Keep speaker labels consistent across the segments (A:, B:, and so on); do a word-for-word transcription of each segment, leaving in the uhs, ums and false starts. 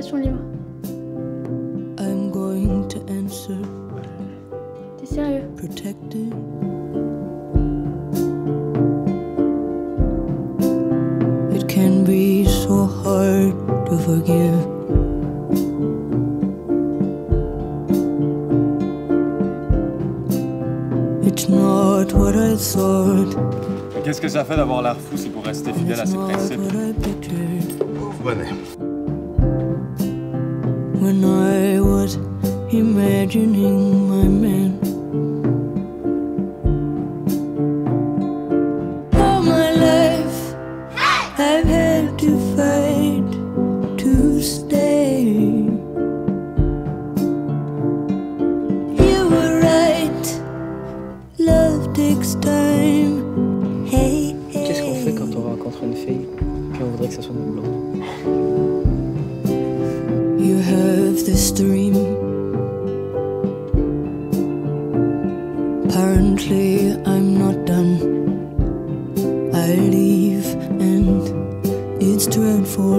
A: question libre.
B: I'm going to answer.
A: T'es sérieux?
B: Protected. It can be so hard to forgive. It's not what I thought.
C: Qu'est-ce que ça fait d'avoir l'air fou si pour rester fidèle à ses principes?
D: Venez.
B: When I was imagining my man. All my life I've had to fight to stay. You were right, love takes time. Hey, hey.
E: Qu'est-ce qu'on fait quand on rencontre une fille puis on voudrait que ça soit une blonde?
B: You have this dream. Apparently I'm not done. I leave and it's dreadful.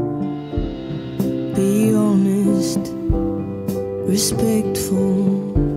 B: Be honest, respectful.